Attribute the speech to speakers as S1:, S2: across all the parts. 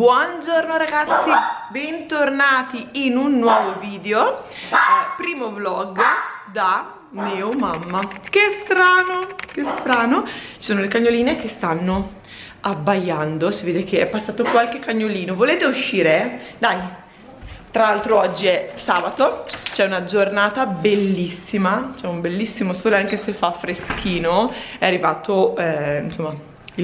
S1: Buongiorno ragazzi, bentornati in un nuovo video, primo vlog da Neo Mamma. Che strano, che strano. Ci sono le cagnoline che stanno abbaiando, si vede che è passato qualche cagnolino. Volete uscire? Dai. Tra l'altro oggi è sabato, c'è una giornata bellissima, c'è un bellissimo sole anche se fa freschino, è arrivato insomma il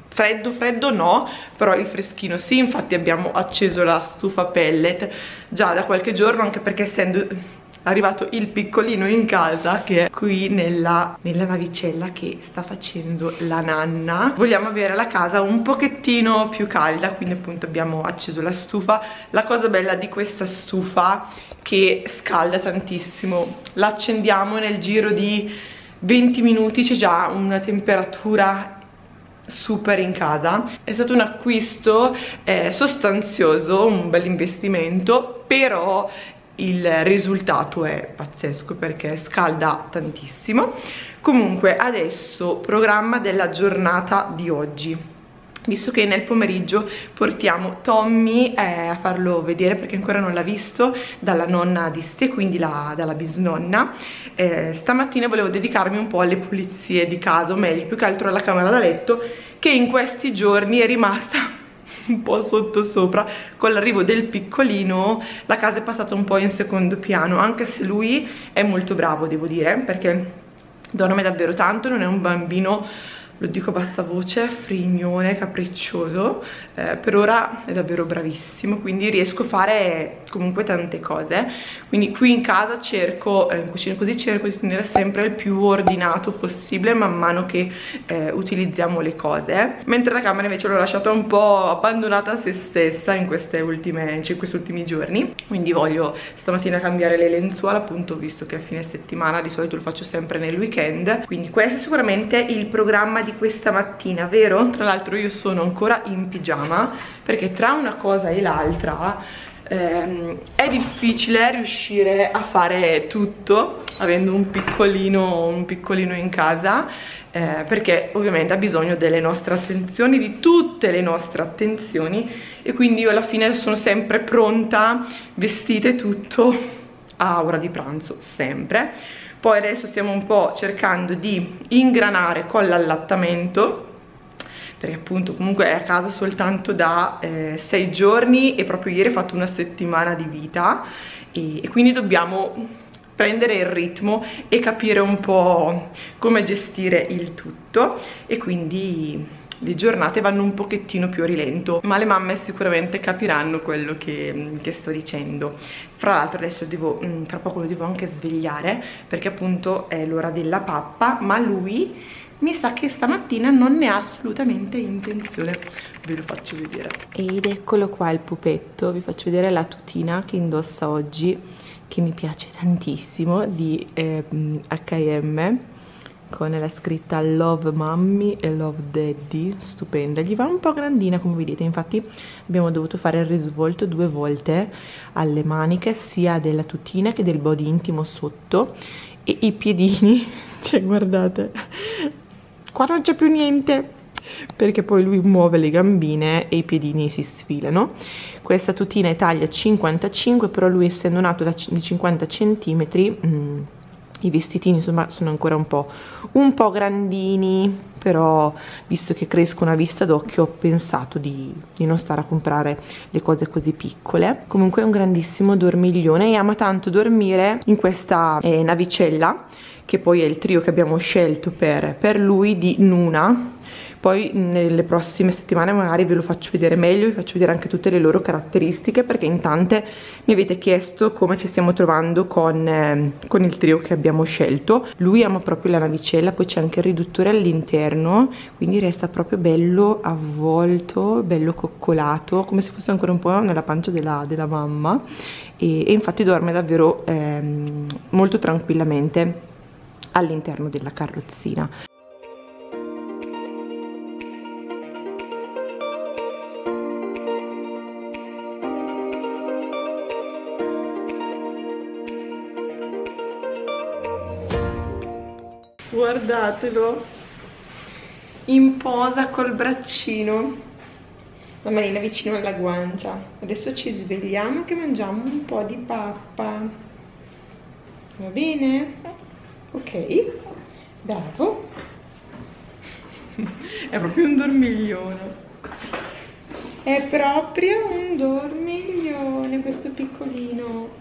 S1: freddo no, però il freschino sì. Infatti abbiamo acceso la stufa pellet già da qualche giorno, anche perché essendo arrivato il piccolino in casa, che è qui nella navicella che sta facendo la nanna, vogliamo avere la casa un pochettino più calda, quindi appunto abbiamo acceso la stufa. La cosa bella di questa stufa che scalda tantissimo, la accendiamo nel giro di 20 minuti, c'è già una temperatura super in casa. È stato un acquisto sostanzioso, un bel investimento, però il risultato è pazzesco perché scalda tantissimo. Comunque adesso programma della giornata di oggi, visto che nel pomeriggio portiamo Tommy a farlo vedere, perché ancora non l'ha visto, dalla nonna di Ste, quindi dalla bisnonna. Stamattina volevo dedicarmi un po' alle pulizie di casa, o meglio più che altro alla camera da letto, che in questi giorni è rimasta un po' sottosopra. Con l'arrivo del piccolino la casa è passata un po' in secondo piano, anche se lui è molto bravo, devo dire, perché dorme davvero tanto, non è un bambino, lo dico a bassa voce, frignone, capriccioso, per ora è davvero bravissimo, quindi riesco a fare comunque tante cose. Quindi qui in casa cerco, in cucina così, cerco di tenere sempre il più ordinato possibile man mano che utilizziamo le cose, mentre la camera invece l'ho lasciata un po' abbandonata a se stessa in questi ultimi giorni. Quindi voglio stamattina cambiare le lenzuola, appunto, visto che a fine settimana di solito lo faccio sempre nel weekend. Quindi questo è sicuramente il programma di questa mattina, vero? Tra l'altro io sono ancora in pigiama perché tra una cosa e l'altra è difficile riuscire a fare tutto avendo un piccolino in casa, perché ovviamente ha bisogno delle nostre attenzioni, di tutte le nostre attenzioni, e quindi io alla fine sono sempre pronta, vestita e tutto a ora di pranzo, sempre. Poi adesso stiamo un po' cercando di ingranare con l'allattamento, perché appunto comunque è a casa soltanto da 6 giorni e proprio ieri ha fatto una settimana di vita, e quindi dobbiamo prendere il ritmo e capire un po' come gestire il tutto, e quindi le giornate vanno un pochettino più a rilento, ma le mamme sicuramente capiranno quello che sto dicendo. Fra l'altro adesso tra poco lo devo anche svegliare, perché appunto è l'ora della pappa, ma lui mi sa che stamattina non ne ha assolutamente intenzione. Ve lo faccio vedere. Ed eccolo qua il pupetto, vi faccio vedere la tutina che indossa oggi, che mi piace tantissimo, di H&M, con la scritta Love Mommy e Love Daddy, stupenda. Gli va un po' grandina, come vedete, infatti abbiamo dovuto fare il risvolto 2 volte alle maniche, sia della tutina che del body intimo sotto, e i piedini, cioè guardate, qua non c'è più niente, perché poi lui muove le gambine e i piedini si sfilano. Questa tutina è taglia 55, però lui, essendo nato di 50 centimetri, i vestitini insomma sono ancora un po' grandini, però visto che crescono a vista d'occhio ho pensato di non stare a comprare le cose così piccole. Comunque è un grandissimo dormiglione e ama tanto dormire in questa navicella, che poi è il trio che abbiamo scelto per lui, di Nuna. Poi nelle prossime settimane magari ve lo faccio vedere meglio, vi faccio vedere anche tutte le loro caratteristiche, perché in tante mi avete chiesto come ci stiamo trovando con il trio che abbiamo scelto. Lui ama proprio la navicella, poi c'è anche il riduttore all'interno, quindi resta proprio bello avvolto, bello coccolato, come se fosse ancora un po' nella pancia della mamma, e infatti dorme davvero molto tranquillamente all'interno della carrozzina. Guardatelo in posa col braccino, la manina vicino alla guancia. Adesso ci svegliamo che mangiamo un po' di pappa. Va bene? Ok, bravo. È proprio un dormiglione. È proprio un dormiglione questo piccolino.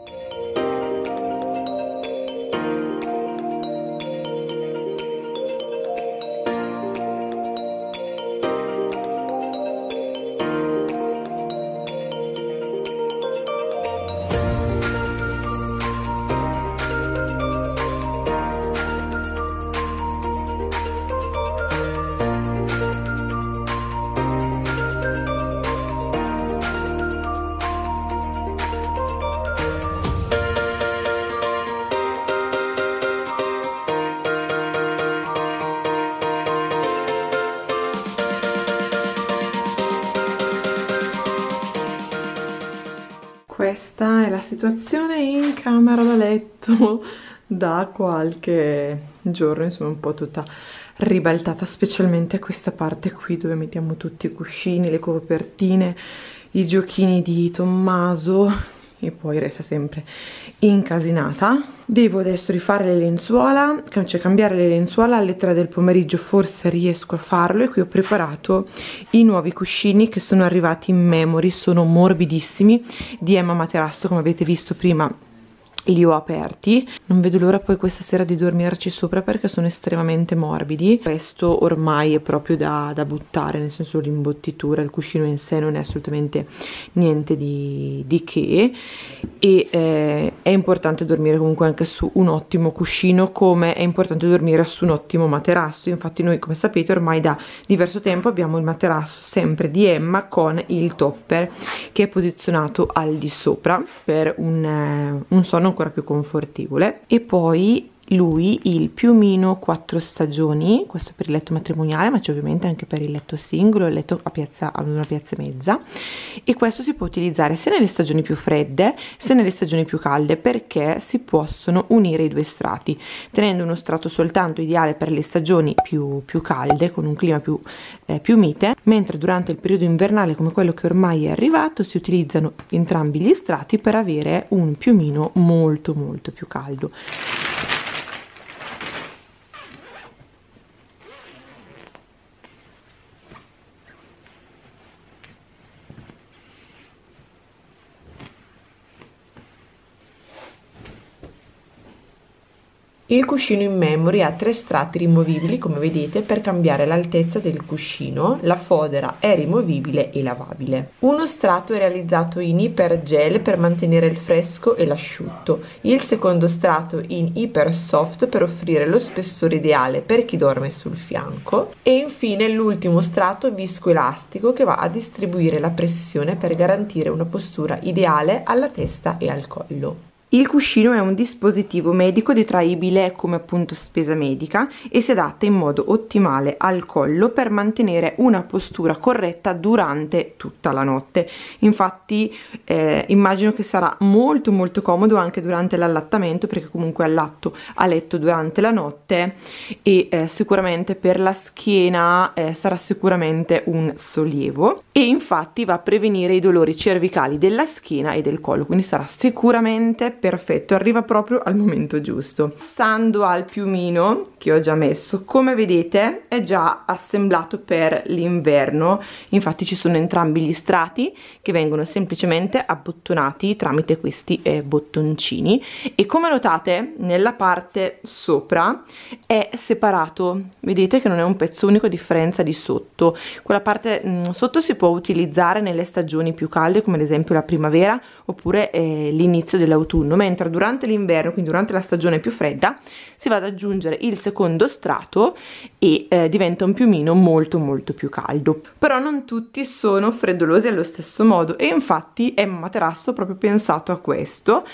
S1: Questa è la situazione in camera da letto da qualche giorno, insomma un po' tutta ribaltata, specialmente questa parte qui dove mettiamo tutti i cuscini, le copertine, i giochini di Tommaso, e poi resta sempre incasinata. Devo adesso rifare le lenzuola, cioè cambiare le lenzuola alle 3 del pomeriggio, forse riesco a farlo. E qui ho preparato i nuovi cuscini che sono arrivati in Memory, sono morbidissimi, di Emma Materasso, come avete visto prima li ho aperti. Non vedo l'ora poi questa sera di dormirci sopra perché sono estremamente morbidi. Questo ormai è proprio da buttare, nel senso l'imbottitura, il cuscino in sé non è assolutamente niente di che, e è importante dormire comunque anche su un ottimo cuscino, come è importante dormire su un ottimo materasso. Infatti noi, come sapete, ormai da diverso tempo abbiamo il materasso sempre di Emma con il topper che è posizionato al di sopra per un sonno ancora più confortevole. E poi lui il piumino 4 stagioni, questo per il letto matrimoniale, ma c'è ovviamente anche per il letto singolo, il letto a una piazza e mezza, e questo si può utilizzare sia nelle stagioni più fredde sia nelle stagioni più calde, perché si possono unire i due strati, tenendo uno strato soltanto ideale per le stagioni più calde, con un clima più mite, mentre durante il periodo invernale, come quello che ormai è arrivato, si utilizzano entrambi gli strati per avere un piumino molto più caldo. Il cuscino in Memory ha 3 strati rimovibili, come vedete, per cambiare l'altezza del cuscino. La fodera è rimovibile e lavabile. Uno strato è realizzato in Iper Gel per mantenere il fresco e l'asciutto. Il secondo strato in Iper Soft per offrire lo spessore ideale per chi dorme sul fianco. E infine l'ultimo strato viscoelastico che va a distribuire la pressione per garantire una postura ideale alla testa e al collo. Il cuscino è un dispositivo medico detraibile come appunto spesa medica e si adatta in modo ottimale al collo per mantenere una postura corretta durante tutta la notte. Infatti immagino che sarà molto comodo anche durante l'allattamento, perché comunque allatto a letto durante la notte, e sicuramente per la schiena sarà sicuramente un sollievo, e infatti va a prevenire i dolori cervicali della schiena e del collo, quindi sarà sicuramente perfetto, arriva proprio al momento giusto. Passando al piumino che ho già messo, come vedete è già assemblato per l'inverno, infatti ci sono entrambi gli strati che vengono semplicemente abbottonati tramite questi bottoncini, e come notate nella parte sopra è separato, vedete che non è un pezzo unico a differenza di sotto. Quella parte sotto si può utilizzare nelle stagioni più calde, come ad esempio la primavera oppure l'inizio dell'autunno, mentre durante l'inverno, quindi durante la stagione più fredda, si va ad aggiungere il secondo strato e diventa un piumino molto più caldo. Però non tutti sono freddolosi allo stesso modo, e infatti Emma Materasso ha proprio pensato a questo,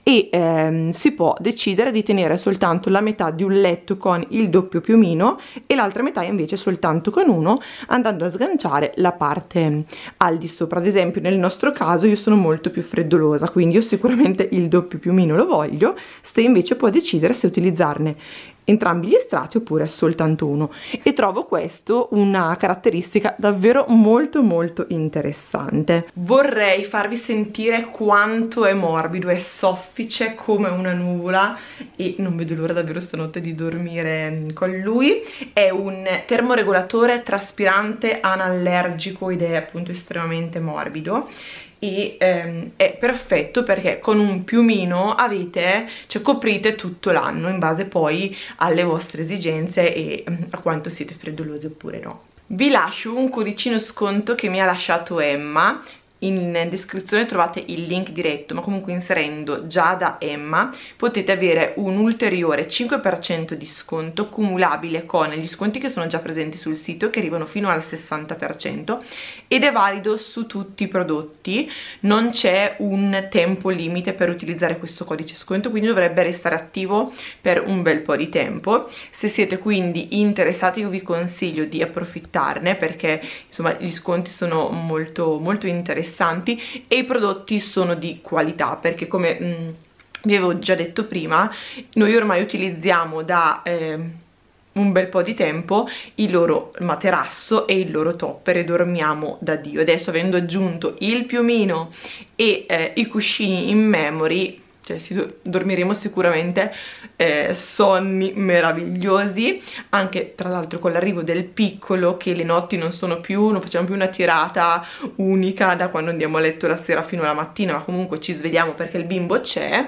S1: e si può decidere di tenere soltanto la metà di un letto con il doppio piumino e l'altra metà invece soltanto con uno, andando a sganciare la parte al di sopra. Ad esempio nel nostro caso io sono molto più freddolosa, quindi io sicuramente il doppio piumino lo voglio. Ste invece può decidere se utilizzarne entrambi gli strati oppure soltanto uno, e trovo questo una caratteristica davvero molto interessante. Vorrei farvi sentire quanto è morbido, è soffice come una nuvola e non vedo l'ora davvero stanotte di dormire con lui. È un termoregolatore traspirante anallergico ed è appunto estremamente morbido e è perfetto perché con un piumino avete, cioè coprite tutto l'anno in base poi alle vostre esigenze e a quanto siete freddolosi oppure no. Vi lascio un codicino sconto che mi ha lasciato Emma. In descrizione trovate il link diretto, ma comunque inserendo già da Emma potete avere un ulteriore 5% di sconto cumulabile con gli sconti che sono già presenti sul sito, che arrivano fino al 60%, ed è valido su tutti i prodotti. Non c'è un tempo limite per utilizzare questo codice sconto, quindi dovrebbe restare attivo per un bel po' di tempo. Se siete quindi interessati io vi consiglio di approfittarne, perché insomma gli sconti sono molto interessanti e i prodotti sono di qualità, perché come vi avevo già detto prima, noi ormai utilizziamo da un bel po' di tempo il loro materasso e il loro topper e dormiamo da Dio. Adesso, avendo aggiunto il piumino e i cuscini in memory, cioè dormiremo sicuramente sonni meravigliosi, anche tra l'altro con l'arrivo del piccolo, che le notti non facciamo più una tirata unica da quando andiamo a letto la sera fino alla mattina, ma comunque ci svegliamo perché il bimbo c'è.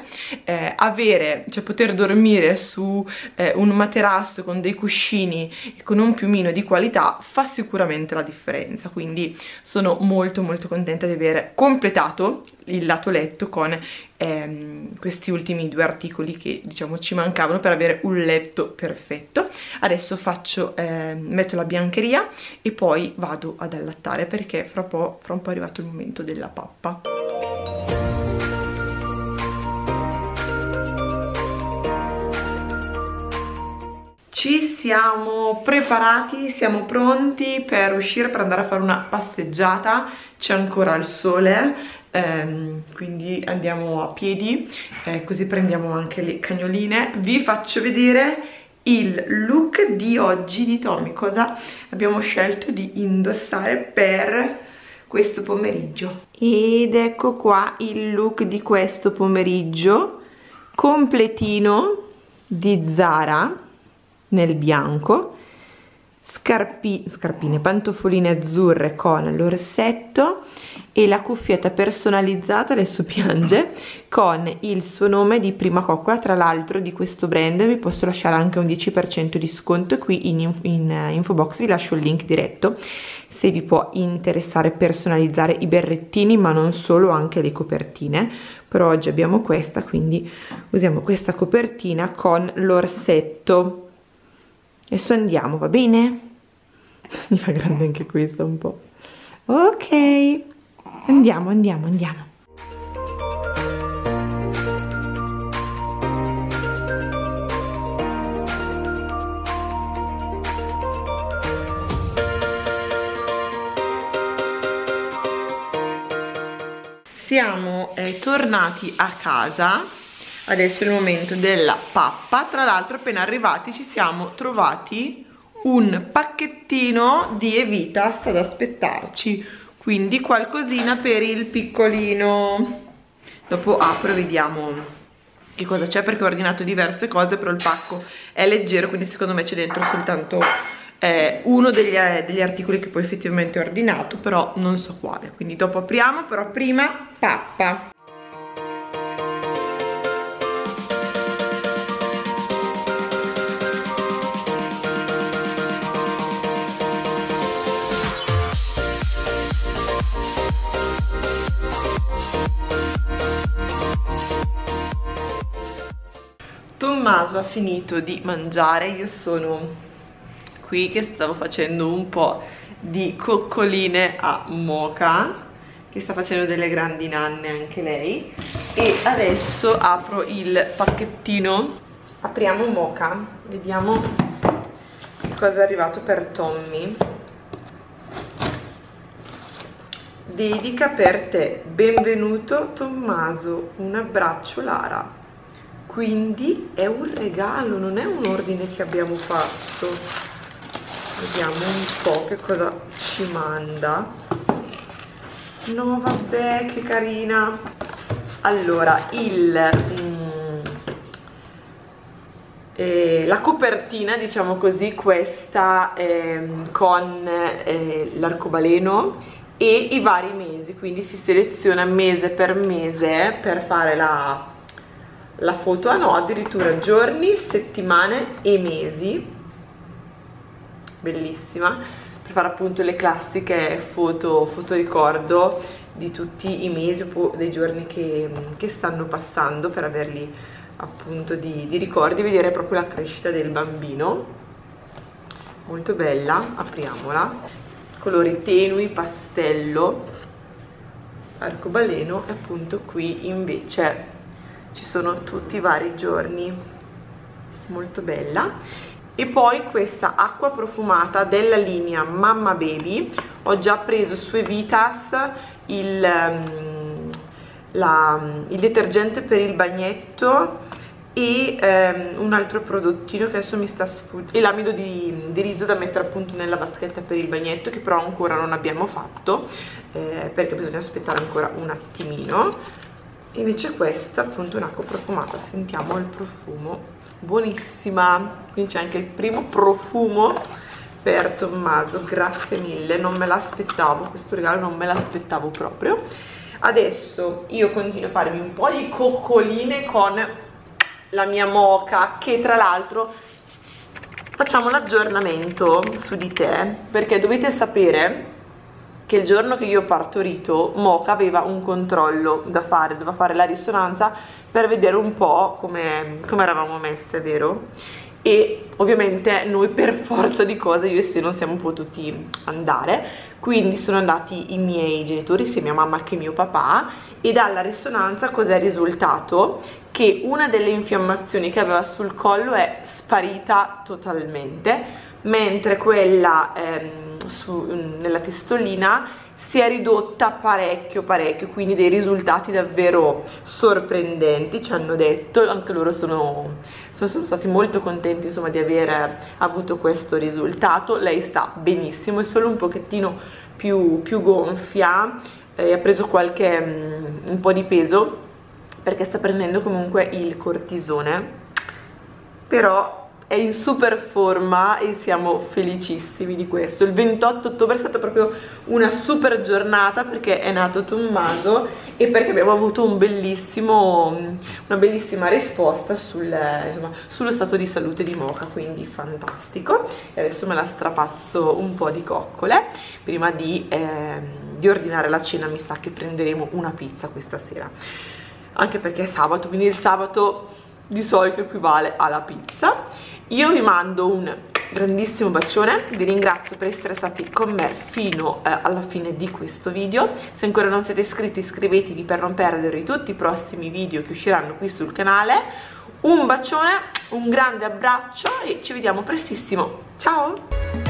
S1: Poter dormire su un materasso con dei cuscini e con un piumino di qualità fa sicuramente la differenza, quindi sono molto contenta di aver completato il lato letto con questi ultimi 2 articoli che diciamo ci mancavano per avere un letto perfetto. Adesso metto la biancheria e poi vado ad allattare, perché fra un po' è arrivato il momento della pappa. Ci siamo preparati, siamo pronti per uscire, per andare a fare una passeggiata. C'è ancora il sole, quindi andiamo a piedi, così prendiamo anche le cagnoline. Vi faccio vedere il look di oggi di Tommy, cosa abbiamo scelto di indossare per questo pomeriggio. Ed ecco qua il look di questo pomeriggio, completino di Zara nel bianco, scarpine, pantofoline azzurre con l'orsetto e la cuffietta personalizzata, adesso piange, con il suo nome di Prima Coccola. Tra l'altro di questo brand vi posso lasciare anche un 10% di sconto, qui in info box vi lascio il link diretto se vi può interessare personalizzare i berrettini, ma non solo, anche le copertine. Per oggi abbiamo questa, quindi usiamo questa copertina con l'orsetto. Adesso andiamo, va bene? Mi fa grande anche questo un po'. Ok, andiamo. Siamo tornati a casa. Adesso è il momento della pappa. Tra l'altro appena arrivati ci siamo trovati un pacchettino di Evitas ad aspettarci, quindi qualcosina per il piccolino. Dopo apro e vediamo che cosa c'è, perché ho ordinato diverse cose, però il pacco è leggero, quindi secondo me c'è dentro soltanto uno degli articoli che poi effettivamente ho ordinato, però non so quale, quindi dopo apriamo. Però prima pappa. Tommaso ha finito di mangiare, io sono qui che stavo facendo un po' di coccoline a Mocha, che sta facendo delle grandi nanne anche lei, e adesso apro il pacchettino. Apriamo Mocha, vediamo cosa è arrivato per Tommy. Dedica per te, benvenuto Tommaso, un abbraccio Lara. quindi è un regalo, non è un ordine che abbiamo fatto. Vediamo un po' che cosa ci manda. No vabbè, che carina. Allora, la copertina, diciamo così, questa con l'arcobaleno e i vari mesi, quindi si seleziona mese per fare la foto, no, addirittura giorni, settimane e mesi. Bellissima, per fare appunto le classiche foto ricordo di tutti i mesi o dei giorni che stanno passando, per averli appunto di ricordi, vedere proprio la crescita del bambino. Molto bella, apriamola. Colori tenui, pastello, arcobaleno, e appunto qui invece ci sono tutti i vari giorni. Molto bella. E poi questa acqua profumata della linea Mamma Baby. Ho già preso su Evitas il detergente per il bagnetto e un altro prodottino che adesso mi sta sfuggendo, e l'amido di riso da mettere appunto nella vaschetta per il bagnetto, che però ancora non abbiamo fatto perché bisogna aspettare ancora un attimino. Invece questa appunto è un'acqua profumata, sentiamo il profumo, buonissima. Quindi c'è anche il primo profumo per Tommaso, grazie mille, non me l'aspettavo, questo regalo non me l'aspettavo proprio. Adesso io continuo a farmi un po' di coccoline con la mia Mocha, che tra l'altro facciamo l'aggiornamento su di te, perché dovete sapere che il giorno che io ho partorito Mocha aveva un controllo da fare, doveva fare la risonanza per vedere un po' come eravamo messe, vero? E ovviamente noi per forza di cose, io e Steve, non siamo potuti andare, quindi sono andati i miei genitori, sia mia mamma che mio papà, e dalla risonanza cos'è risultato? Che una delle infiammazioni che aveva sul collo è sparita totalmente, mentre quella nella testolina si è ridotta parecchio, quindi dei risultati davvero sorprendenti, ci hanno detto. Anche loro sono stati molto contenti, insomma, di aver avuto questo risultato. Lei sta benissimo, è solo un pochettino più gonfia, ha preso un po' di peso perché sta prendendo comunque il cortisone, però è in super forma e siamo felicissimi di questo. Il 28 ottobre è stata proprio una super giornata, perché è nato Tommaso e perché abbiamo avuto una bellissima risposta sullo stato di salute di Mocha, quindi fantastico. E adesso me la strapazzo un po' di coccole prima di ordinare la cena. Mi sa che prenderemo una pizza questa sera, anche perché è sabato, quindi il sabato di solito equivale alla pizza. Io vi mando un grandissimo bacione, vi ringrazio per essere stati con me fino alla fine di questo video. Se ancora non siete iscritti, iscrivetevi per non perdere tutti i prossimi video che usciranno qui sul canale. Un bacione, un grande abbraccio e ci vediamo prestissimo. Ciao!